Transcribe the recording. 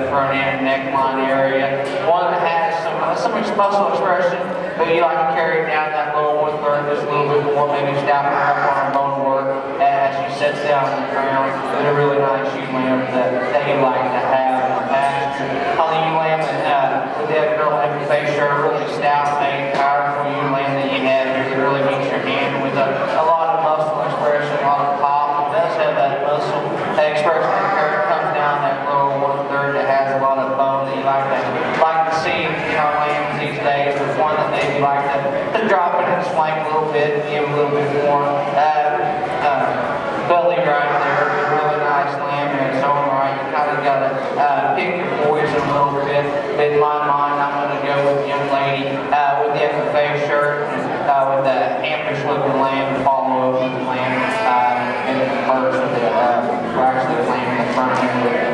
front end neckline area. One that has some muscle expression, but you like to carry it down that lower one third just a little bit more, maybe stack her up on her bone work as she sets down on the ground. It's a really nice ewe lamb that you like to have in the pasture. On the ewe lamb with that girl having face shirt, really stout, made, powerful ewe lamb that you have here that really meets your hand with a lot of muscle expression, a lot of pop. It does have that muscle expression that comes down that lower one third that has a lot of bone that you like to see in our lambs these days. There's one that maybe like to drop it and swing a little bit, give a little bit more belly right there. It's a really nice lamb in its own right. You kind of got to pick your poison a little bit. But in my mind, I'm going to go with the young lady with the FFA shirt and with the ampish looking lamb to follow up with the lamb and the first with the actually the lamb in the front end.